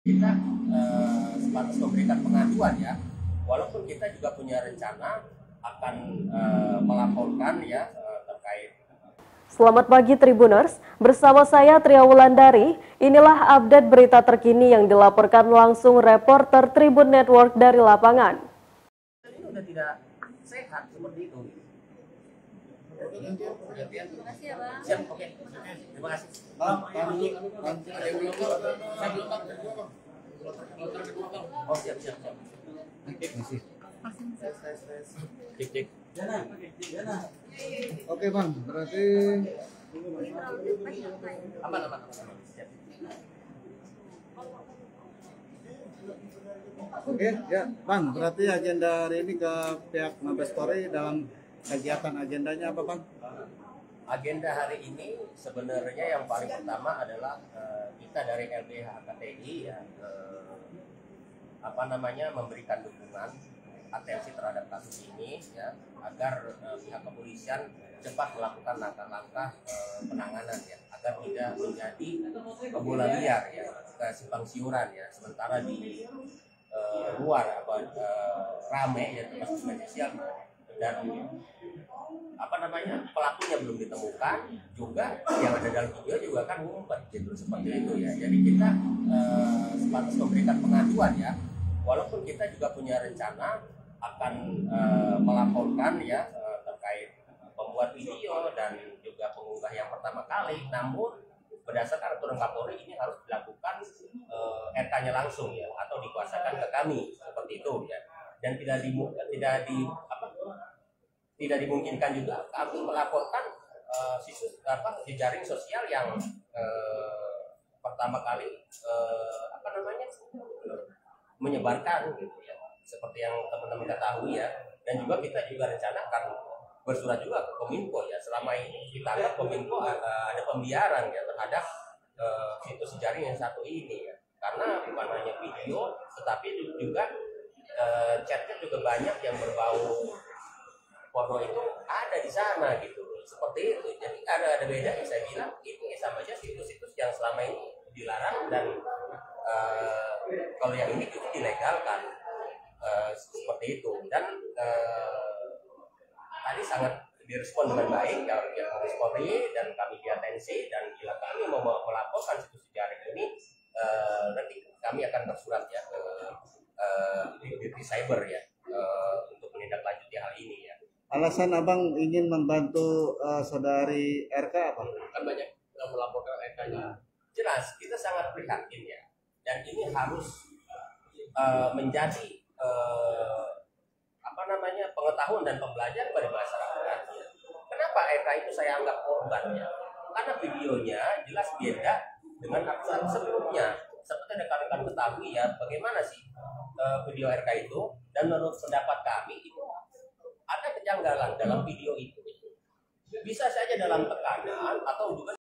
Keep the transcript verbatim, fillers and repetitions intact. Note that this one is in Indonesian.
Kita eh, sebatas memberikan pengaduan ya, walaupun kita juga punya rencana akan eh, melaporkan ya eh, terkait. Selamat pagi Tribuners, bersama saya Tria Wulandari. Inilah update berita terkini yang dilaporkan langsung reporter Tribun Network dari lapangan. Ini udah tidak sehat seperti itu. Terima kasih ya Bang. Siap, oke. Terima kasih. Bang, bang, bang, ada yang belum bang? Saya belum bang, kedua bang. Oh siap siap siap. Masih. Cek cek. Oke bang, berarti Aman aman aman. aman. Siap. oke ya bang, berarti agenda hari ini ke pihak Mabes Polri dalam kegiatan agendanya apa bang? Agenda hari ini sebenarnya yang paling pertama adalah eh, kita dari L B H K T I ya eh, apa namanya memberikan dukungan atensi terhadap kasus ini ya agar eh, pihak kepolisian cepat melakukan langkah-langkah eh, penanganan ya agar tidak menjadi bola liar ya ke simpang siuran ya sementara di eh, luar apa eh, rame ya termasuk media sosial dan apa namanya pelakunya belum ditemukan juga yang ada dalam video juga kan ngumpet gitu seperti itu ya jadi kita eh, sebatas memberikan pengaduan ya walaupun kita juga punya rencana akan eh, melaporkan ya eh, terkait pembuat video dan juga pengunggah yang pertama kali namun berdasarkan aturan Kapolri ini harus dilakukan eh, R K-nya langsung ya atau dikuasakan ke kami seperti itu ya dan tidak di tidak di apa tidak dimungkinkan juga kami melaporkan uh, situs apa jejaring sosial yang uh, pertama kali uh, apa namanya menyebarkan gitu ya seperti yang teman-teman ketahui ya dan juga kita juga rencanakan bersurat juga ke Kominfo ya selama ini kita anggap Kominfo uh, ada pembiaran ya terhadap uh, situs jejaring yang satu ini ya karena bukan hanya video tetapi juga uh, chatnya juga banyak yang berbau porno itu ada di sana gitu seperti itu jadi ada ada bedanya saya bilang itu sama aja situs-situs yang selama ini dilarang dan uh, kalau yang ini juga dilegalkan uh, seperti itu dan uh, tadi sangat direspon dengan baik ya pihak Mabes Polri dan kami di atensi dan bila kami mau melaporkan situs jejaring ini uh, nanti kami akan bersurat ya ke uh, di, di, di cyber ya uh, untuk menindaklanjuti hal ini ya. Alasan abang ingin membantu uh, saudari R K apa? Kan banyak yang melaporkan R K-nya. Jelas, kita sangat prihatin ya. Dan ini harus uh, menjadi uh, apa namanya pengetahuan dan pembelajaran pada masyarakat. Kenapa R K itu saya anggap korban ya? Karena videonya jelas beda dengan artis sebelumnya. Seperti rekan-rekan ketahui ya, bagaimana sih uh, video R K itu? Dan menurut pendapat kami itu ada kejanggalan dalam video itu bisa saja dalam tekanan atau juga